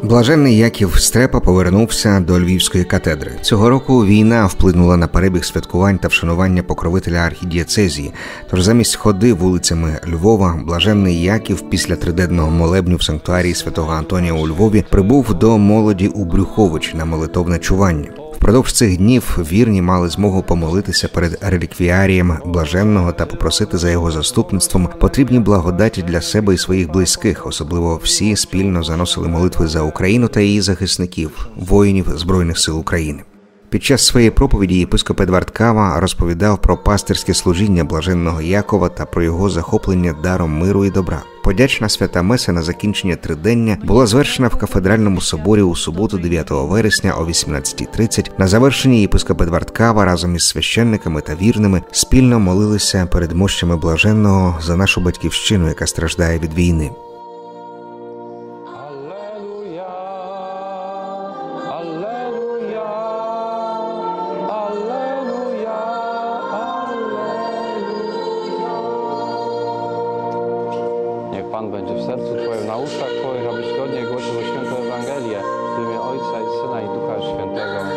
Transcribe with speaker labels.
Speaker 1: Блаженний Яків Стрепа повернувся до Львівської катедри. Цього року війна вплинула на перебіг святкувань та вшанування покровителя архідієцезії. Тож замість ходи вулицями Львова, Блаженний Яків після триденного молебню в санктуарії святого Антонія у Львові прибув до молоді у Брюхович на молитовне чування. Впродовж цих днів вірні мали змогу помолитися перед реліквіарієм Блаженного та попросити за його заступництвом потрібні благодаті для себе і своїх близьких. Особливо всі спільно заносили молитви за Україну та її захисників, воїнів Збройних сил України. Під час своєї проповіді єпископ Едвард Кава розповідав про пастирське служіння Блаженного Якова та про його захоплення даром миру і добра. Подячна свята меса на закінчення тридення була звершена в кафедральному соборі у суботу 9 вересня о 18:30. На завершенні єпископ Едвард Кава разом із священниками та вірними спільно молилися перед мощами Блаженного за нашу батьківщину, яка страждає від війни.
Speaker 2: Niech Pan będzie w sercu Twoim, na ustach Twoich, abyś godnie głosił świętą Ewangelię w imię Ojca i Syna i Ducha Świętego.